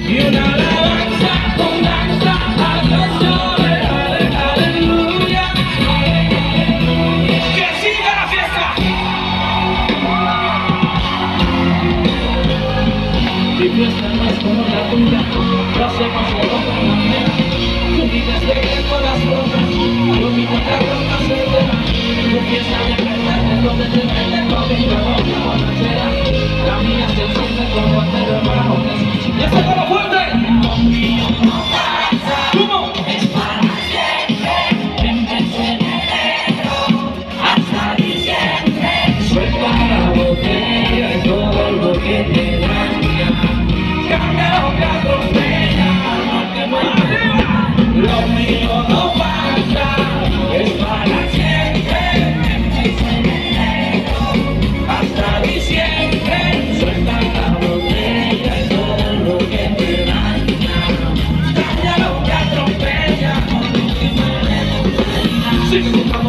Y una alabanza con danza a Dios yo le daré, aleluya. Que siga la fiesta. Mi fiesta no es como la tuya, lo hacemos solo con la mía. Tú vives de todas las cosas, yo vivo de ropa severa. Tu fiesta de perder, donde te vende conmigo, no borrachera. La mía se enciende como el negro bajo. ¡Y eso es todo fuerte! Conmigo no pasa. ¿Cómo? Es para siempre. Empecé en enero hasta diciembre. Suelta la botella y todo lo que te daña. Cambia lo que atropella, no te muevas. Lo mío no pasa. Es para siempre. Empecé en enero hasta diciembre. Suelta la botella y todo lo que te daña. Cambia lo que atropella, no te muevas.